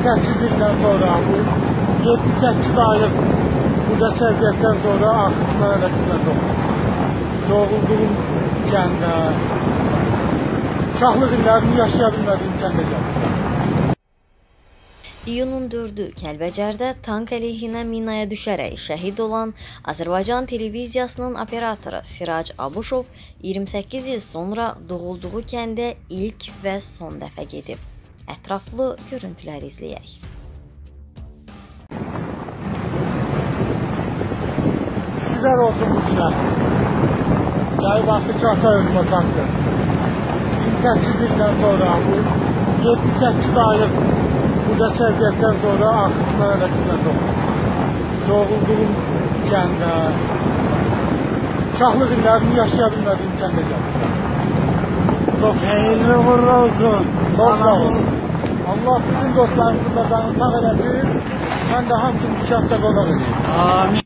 28 ildən sonra bu 7-8 aylıq buradakı əziyyətdən sonra artıq mənə də qismət oldu. Doğulduğum kəndə, uşaqlıq illərini yaşaya bilmədiyim kəndə gəldim. İyunun 4-ü Kəlbəcərdə tank əleyhinə minaya düşərək şəhid olan Azərbaycan televiziyasının operatoru Sirac Abuşov 28 il sonra doğulduğu kəndə ilk və son dəfə gedib. Ətraflı görüntülər izləyək. Sizlər olsun bu günə. Gəl vaxtı çata önümə çatdı. 28 ildən sonra bu 7-8 aylıq buradakı əziyyətdən sonra artıq mənə də qismət oldu. Doğulduğum kəndə, uşaqlıq illərini yaşaya bilmədiyim kəndə gəldim. Çox xeyirli uğurlu olsun. Çox sağ olun. Allah bütün dostlarımızın da canını sağ eləsin. Mən də hamısını bu kənddə qonaq edeyim. Amin.